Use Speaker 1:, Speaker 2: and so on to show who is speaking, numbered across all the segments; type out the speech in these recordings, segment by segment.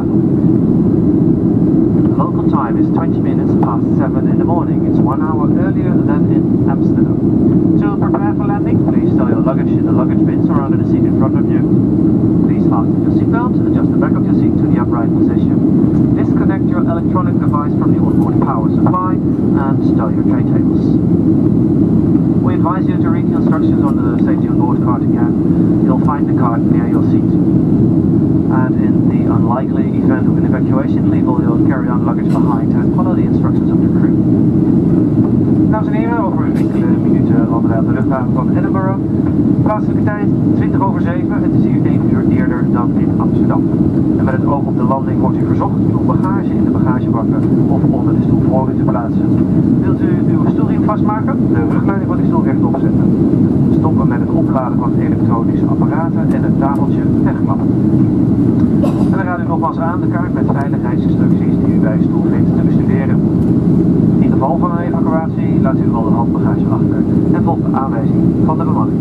Speaker 1: arrival. The local time is 20 minutes past 7 in the morning. It's 1 hour earlier than in Amsterdam. To prepare for landing, please stow your luggage in the luggage bins or under the seat in front of you. Please fasten your seatbelt, adjust the back of your seat to the upright position. Disconnect your electronic device from the onboard power supply and stow your tray tables. We advise you to read the instructions on the safety on board card again. You'll find the card near your seat. And in the unlikely event of an evacuation, leave all your carry-on luggage behind and follow the instructions of the crew. Dames en heren, over enkele minuten landen wij op de luchthaven van Edinburgh. Plaatselijke tijd 20 over 7. Het is hier 1 uur eerder dan in Amsterdam. En met het oog op de landing wordt u verzocht uw bagage in de bagagebakken of onder de stoel voor u te plaatsen. Wilt u uw stoelriem vastmaken, de rugleiding van uw stoel rechtop zetten. Stoppen met het opladen van elektronische apparaten en het tafeltje wegklappen. En dan raad u nogmaals aan de kaart met veiligheidsinstructies die u bij uw stoel vindt te bestuderen. In geval van een evacuatie laat u al de handbagage achter en volgt de aanwijzing van de bemanning.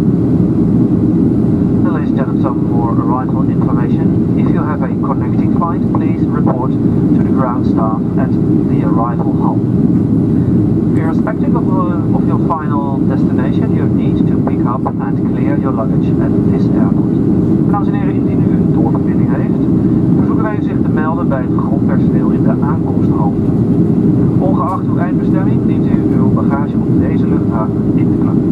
Speaker 1: And ladies and gentlemen, some more arrival information. If you have a connecting flight, please report to the ground staff at the arrival hall. Irrespective of your final destination, you need to pick up and clear your luggage at this airport. Dames en heren, indien u een doorverbinding heeft, verzoeken wij u zich te melden bij het grondpersoneel in de aankomsthal. Ongeacht uw eindbestemming dient u uw bagage op deze luchthaven in te klappen.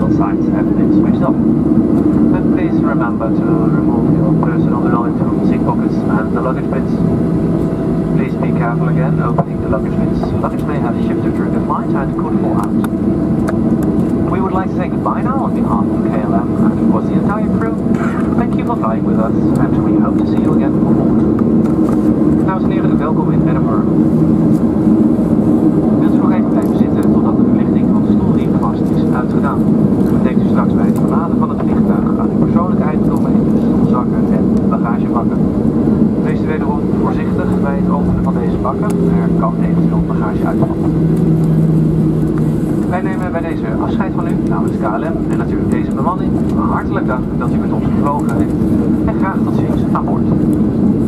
Speaker 1: seatbelt signs have been switched off. But please remember to remove your personal belongings from seat pockets and the luggage bins. Please be careful again opening the luggage bins. Luggage may have shifted during the flight and could fall out. We would like to say goodbye now on behalf of KLM and of course the entire crew. Thank you for flying with us and we hope to see you again on board. Dames en heren, welkom in Edinburgh. Wilt u nog even blijven zitten totdat de verlichting van de stoelriem vast is uitgedaan? Neemt u straks bij het verlaten van het vliegtuig aan uw persoonlijke eigendommen in de stoelzakken en bagagebakken. Wees wederom voorzichtig bij het openen van deze bakken. Er kan eventueel bagage uitvallen. Wij nemen bij deze afscheid van u namens KLM en natuurlijk deze bemanning. Hartelijk dank dat u met ons gevlogen heeft en graag tot ziens aan boord.